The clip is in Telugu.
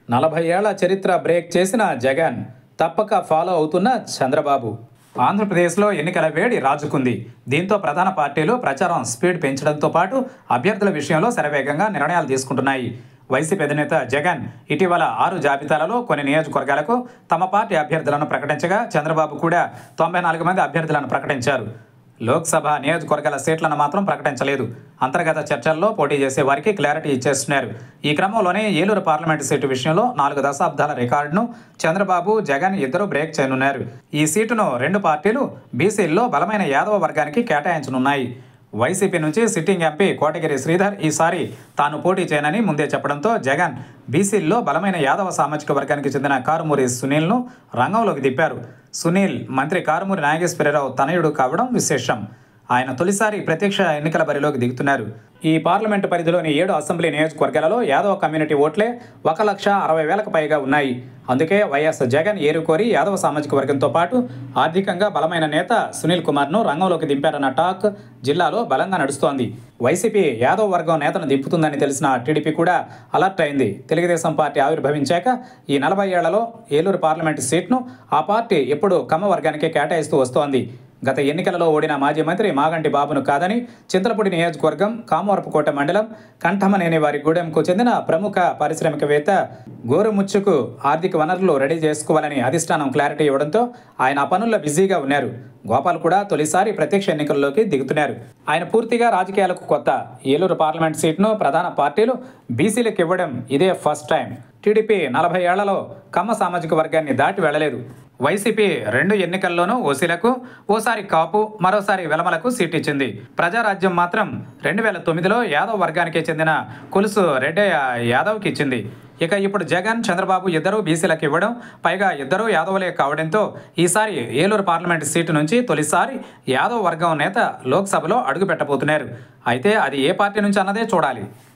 40 ఏళ్ల చరిత్ర బ్రేక్ చేసిన జగన్, తప్పక ఫాలో అవుతున్న చంద్రబాబు. ఆంధ్రప్రదేశ్లో ఎన్నికల వేడి రాజుకుంది. దీంతో ప్రధాన పార్టీలు ప్రచారం స్పీడ్ పెంచడంతో పాటు అభ్యర్థుల విషయంలో శరవేగంగా నిర్ణయాలు తీసుకుంటున్నాయి. వైసీపీ అధినేత జగన్ ఇటీవల 6 జాబితాలలో కొన్ని నియోజకవర్గాలకు తమ పార్టీ అభ్యర్థులను ప్రకటించగా, చంద్రబాబు కూడా 94 మంది అభ్యర్థులను ప్రకటించారు. లోక్సభ నియోజకవర్గాల సీట్లను మాత్రం ప్రకటించలేదు. అంతర్గత చర్చల్లో పోటీ చేసే వారికి క్లారిటీ ఇచ్చేస్తున్నారు. ఈ క్రమంలోనే ఏలూరు పార్లమెంటు సీటు విషయంలో 4 దశాబ్దాల రికార్డును చంద్రబాబు, జగన్ ఇద్దరు బ్రేక్ చేయనున్నారు. ఈ సీటును 2 పార్టీలు బీసీల్లో బలమైన యాదవ వర్గానికి కేటాయించనున్నాయి. వైసీపీ నుంచి సిట్టింగ్ ఎంపీ కోటగిరి శ్రీధర్ ఈసారి తాను పోటీ చేయనని ముందే చెప్పడంతో జగన్ బీసీల్లో బలమైన యాదవ సామాజిక వర్గానికి చెందిన కారుమూరి సునీల్ను రంగంలోకి దింపారు. సునీల్ మంత్రి కారుమూరి నాగేశ్వరరావు తనయుడు కావడం విశేషం. ఆయన తొలిసారి ప్రత్యక్ష ఎన్నికల బరిలోకి దిగుతున్నారు. ఈ పార్లమెంటు పరిధిలోని 7 అసెంబ్లీ నియోజకవర్గాలలో యాదవ కమ్యూనిటీ ఓట్లే 1,60,000 పైగా ఉన్నాయి. అందుకే వైఎస్ జగన్ ఏరుకోరి యాదవ సామాజిక వర్గంతో పాటు ఆర్థికంగా బలమైన నేత సునీల్ కుమార్ను రంగంలోకి దింపారన్న టాక్ జిల్లాలో బలంగా నడుస్తోంది. వైసీపీ యాదవ వర్గం నేతను దింపుతుందని తెలిసిన టీడీపీ కూడా అలర్ట్ అయింది. తెలుగుదేశం పార్టీ ఆవిర్భవించాక ఈ 40 ఏళ్లలో ఏలూరు పార్లమెంటు సీట్ను ఆ పార్టీ ఎప్పుడు కమ్మ వర్గానికే కేటాయిస్తూ వస్తోంది. గత ఎన్నికలలో ఓడిన మాజీ మంత్రి మాగంటి బాబును కాదని చింతలపూడి నియోజకవర్గం, కామవరపుకోట మండలం కంఠమనేని వారి గూడెంకు చెందిన ప్రముఖ పారిశ్రామికవేత్త గోరుముచ్చుకు ఆర్థిక వనరులు రెడీ చేసుకోవాలని అధిష్టానం క్లారిటీ ఇవ్వడంతో ఆయన ఆ పనుల్లో బిజీగా ఉన్నారు. గోపాల్ కూడా తొలిసారి ప్రత్యక్ష ఎన్నికల్లోకి దిగుతున్నారు. ఆయన పూర్తిగా రాజకీయాలకు కొత్త. ఏలూరు పార్లమెంట్ సీట్ను ప్రధాన పార్టీలు బీసీలకు ఇవ్వడం ఇదే ఫస్ట్ టైం. టీడీపీ 40 ఏళ్లలో కమ్మ సామాజిక వర్గాన్ని దాటి వెళ్లలేదు. వైసీపీ 2 ఎన్నికల్లోనూ ఓసీలకు, ఓసారి కాపు, మరోసారి వెలమలకు సీట్ ఇచ్చింది. ప్రజారాజ్యం మాత్రం 2009లో యాదవ్ వర్గానికి చెందిన కొలుసు రెడ్డయ్య యాదవ్కి ఇచ్చింది. ఇక ఇప్పుడు జగన్, చంద్రబాబు ఇద్దరూ బీసీలకు ఇవ్వడం, పైగా ఇద్దరూ యాదవులే కావడంతో ఈసారి ఏలూరు పార్లమెంటు సీటు నుంచి తొలిసారి యాదవ్ వర్గం నేత లోక్సభలో అడుగు పెట్టబోతున్నారు. అయితే అది ఏ పార్టీ నుంచి అన్నదే చూడాలి.